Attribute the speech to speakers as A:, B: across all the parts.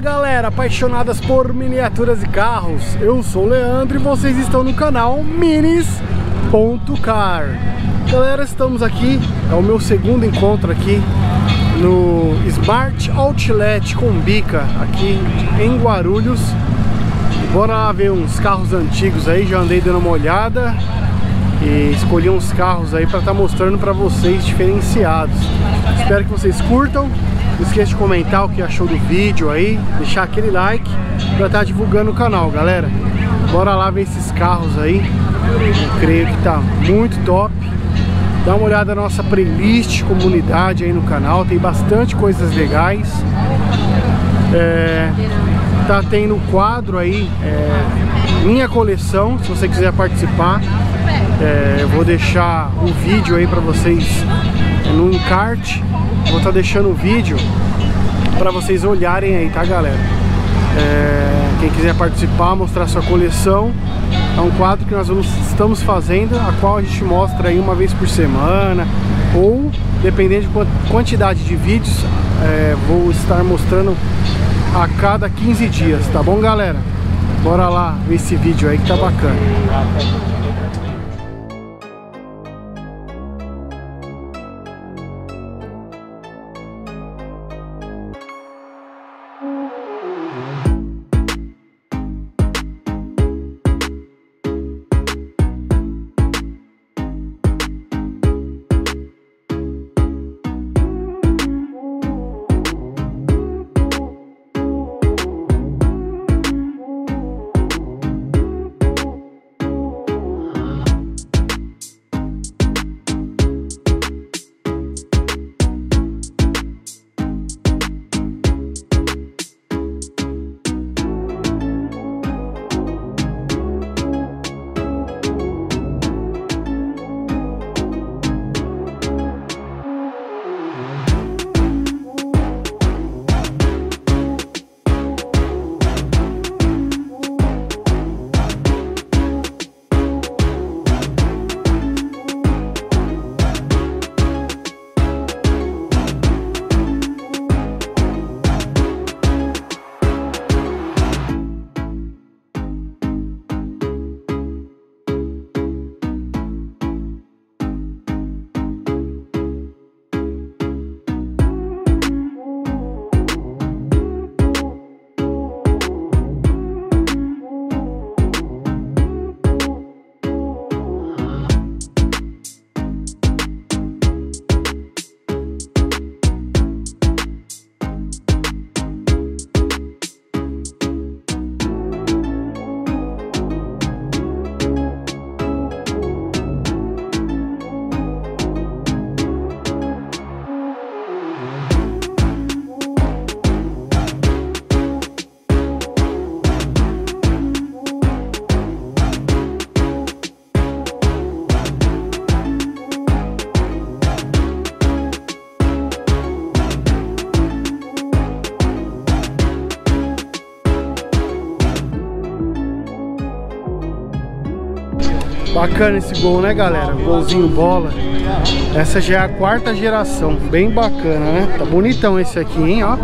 A: galera, apaixonadas por miniaturas e carros, eu sou o Leandro e vocês estão no canal minis.car. Galera, estamos aqui, é o meu segundo encontro aqui no Smart Outlet com Bica, aqui em Guarulhos. Bora lá ver uns carros antigos aí, já andei dando uma olhada e escolhi uns carros aí para estar mostrando para vocês diferenciados. Espero que vocês curtam. Não esqueça de comentar o que achou do vídeo aí, deixar aquele like para estar divulgando o canal, galera. Bora lá ver esses carros aí. Eu creio que tá muito top. Dá uma olhada na nossa playlist comunidade aí no canal, tem bastante coisas legais. Tá tendo quadro aí, minha coleção, se você quiser participar. Eu vou deixar o vídeo aí para vocês no encarte. Vou estar deixando o vídeo para vocês olharem aí, tá, galera? Quem quiser participar, mostrar sua coleção, é um quadro que nós estamos fazendo, a qual a gente mostra aí uma vez por semana, ou dependendo de quantidade de vídeos, vou estar mostrando a cada 15 dias, tá bom, galera? Bora lá ver esse vídeo aí que tá bacana. Bacana esse Gol, né, galera? Golzinho bola. Essa já é a 4ª geração. Bem bacana, né? Tá bonitão esse aqui, hein, ó.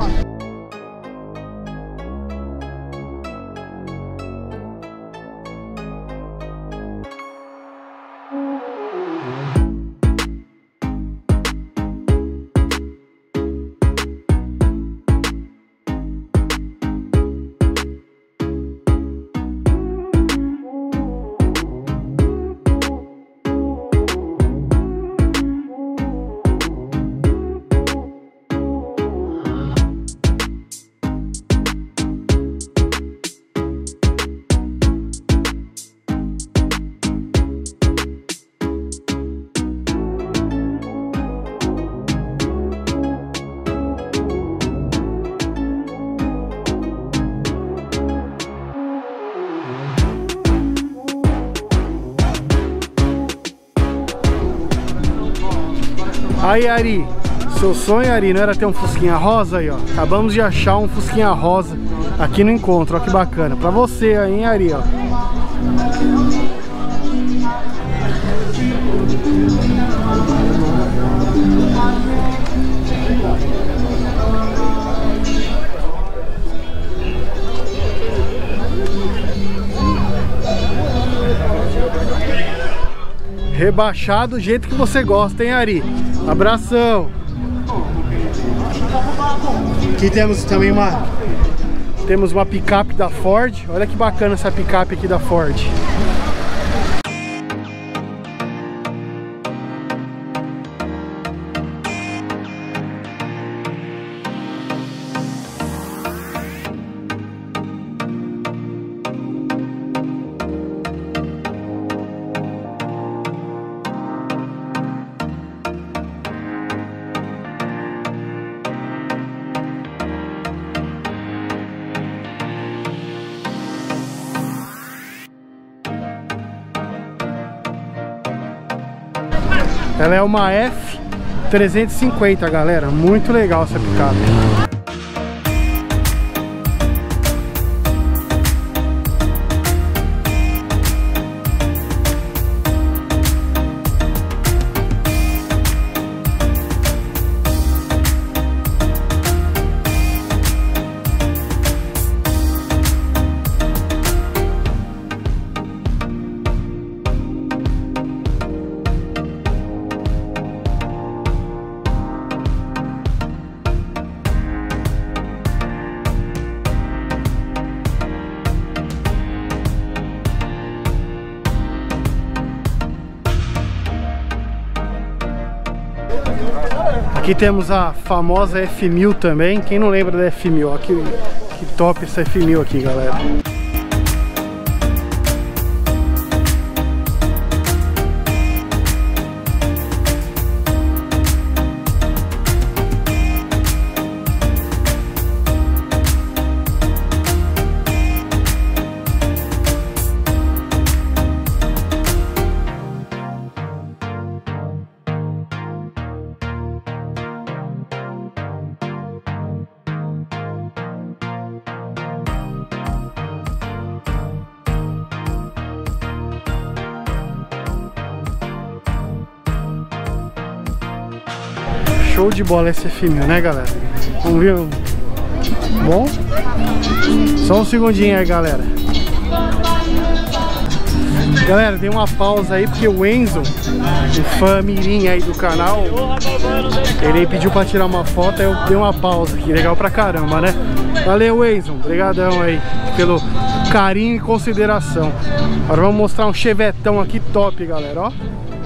A: Aí, Ari, seu sonho, Ari, não era ter um fusquinha rosa aí, ó? Acabamos de achar um fusquinha rosa aqui no Encontro, ó, que bacana. Pra você aí, hein, Ari, ó. Rebaixado do jeito que você gosta, hein, Ari? Abração! Aqui temos também uma picape da Ford. Olha que bacana essa picape aqui da Ford. Ela é uma F350, galera. Muito legal essa picape. Aqui temos a famosa F1000 também. Quem não lembra da F1000? Olha que top essa F1000 aqui, galera. Show de bola esse F1000, né, galera? Vamos ver. Bom? Só um segundinho aí, galera. Galera, dei uma pausa aí porque o Enzo, o fã mirim aí do canal, ele pediu pra tirar uma foto, aí eu dei uma pausa aqui. Legal pra caramba, né? Valeu, Enzo. Obrigadão aí pelo carinho e consideração. Agora vamos mostrar um chevetão aqui top, galera, ó.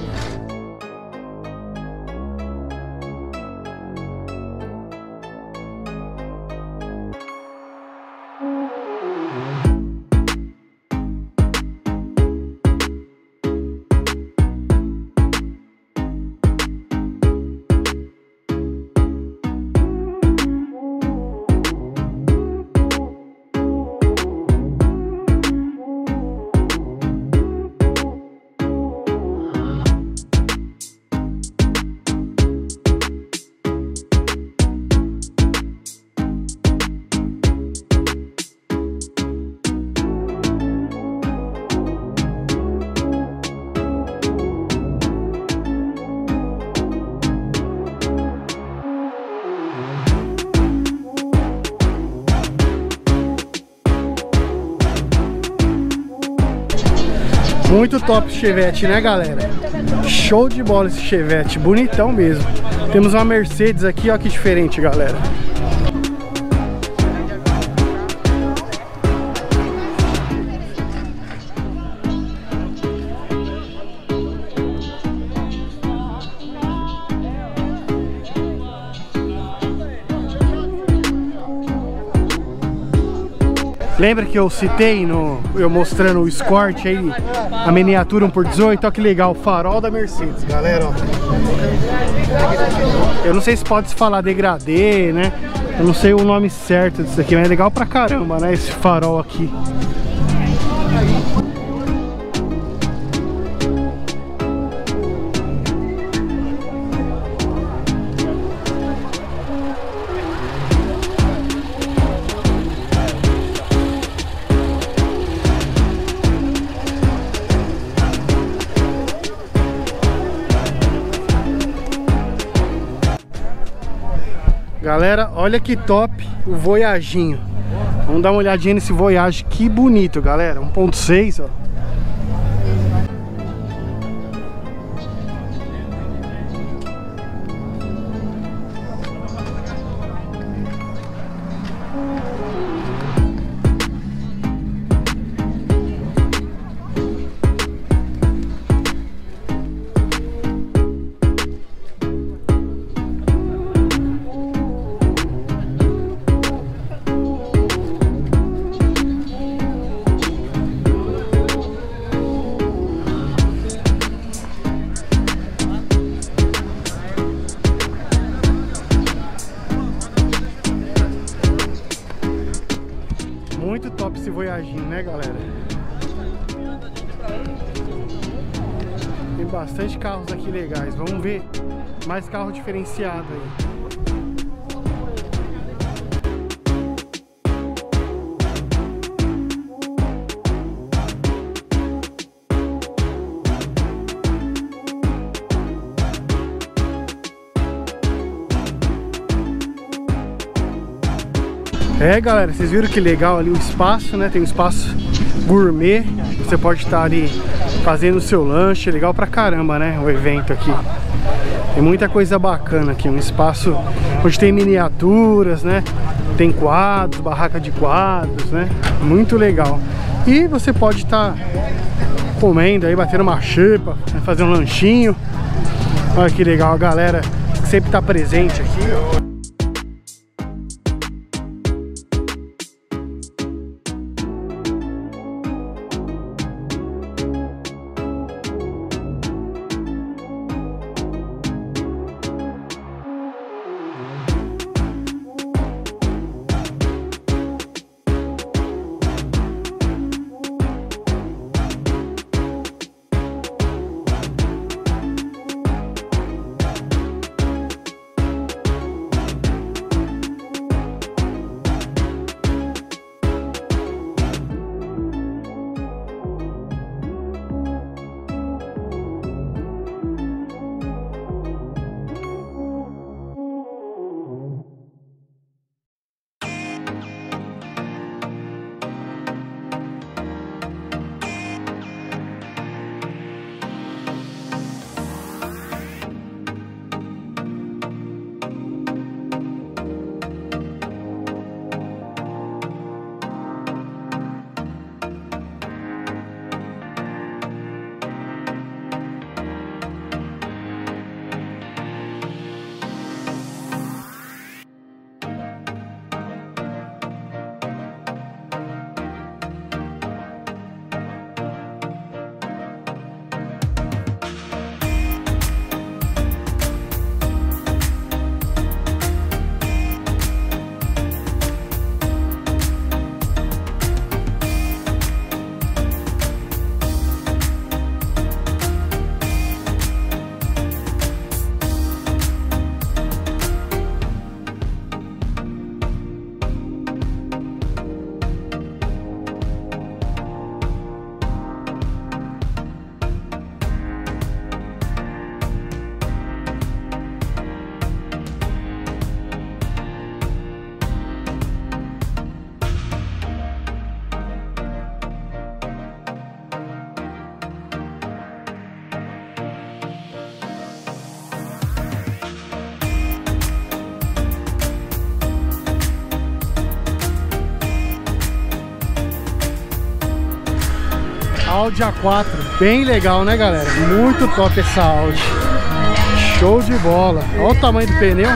A: Muito top esse Chevette, né, galera? Show de bola esse Chevette, bonitão mesmo. Temos uma Mercedes aqui, ó, que diferente, galera. Lembra que eu citei eu mostrando o Escort aí, a miniatura 1x18? Olha que legal, o farol da Mercedes, galera, ó. Eu não sei se pode se falar degradê, né? Eu não sei o nome certo disso aqui, mas é legal pra caramba, né? Esse farol aqui. Galera, olha que top o Voyaginho. Vamos dar uma olhadinha nesse Voyage, que bonito, galera. 1.6, ó. Muito top esse Voyaginho, né, galera? Tem bastante carros aqui legais. Vamos ver mais carro diferenciado aí. É, galera, vocês viram que legal ali o espaço, né? Tem um espaço gourmet. Você pode estar ali fazendo o seu lanche. Legal pra caramba, né? O evento aqui. Tem muita coisa bacana aqui. Um espaço onde tem miniaturas, né? Tem quadros, barraca de quadros, né? Muito legal. E você pode estar comendo aí, batendo uma xepa, né? Fazer um lanchinho. Olha que legal, a galera que sempre tá presente aqui, ó. Audi A4, bem legal, né, galera? Muito top essa Audi. Show de bola. Olha o tamanho do pneu.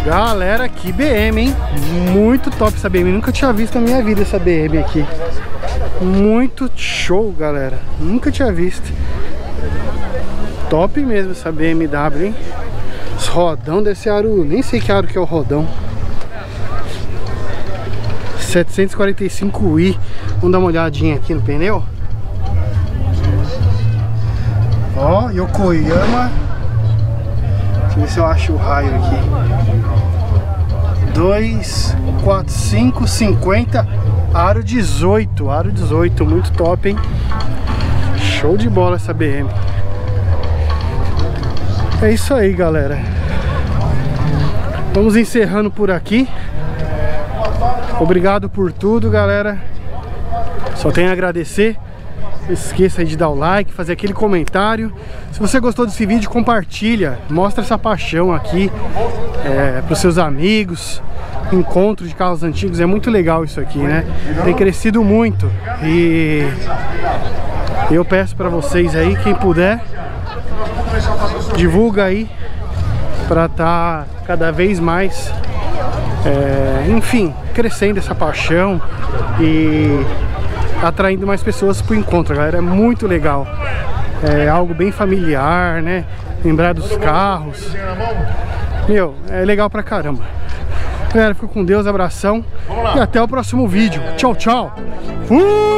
A: Galera, que BM, hein? Muito top essa BM. Nunca tinha visto na minha vida essa BM aqui. Muito show, galera. Nunca tinha visto. Top mesmo essa BMW, hein? Os rodão desse aro, nem sei que aro que é o rodão. 745i. Vamos dar uma olhadinha aqui no pneu. Ó, Yokoyama. Deixa eu ver se eu acho o raio aqui. 2, 4, 5, 50. Aro 18. Aro 18. Muito top, hein? Show de bola essa BM. É isso aí, galera. Vamos encerrando por aqui. Obrigado por tudo, galera. Só tenho a agradecer. Não esqueça aí de dar o like, fazer aquele comentário. Se você gostou desse vídeo, compartilha. Mostra essa paixão aqui para os seus amigos. Encontro de carros antigos. É muito legal isso aqui, né? Tem crescido muito. E eu peço para vocês aí, quem puder, divulga aí para estar cada vez mais enfim, crescendo essa paixão e atraindo mais pessoas pro encontro, galera. É muito legal. É algo bem familiar, né? Lembrar dos carros. Meu, é legal pra caramba. Galera, fica com Deus, abração. E até o próximo vídeo. Tchau, tchau. Fui!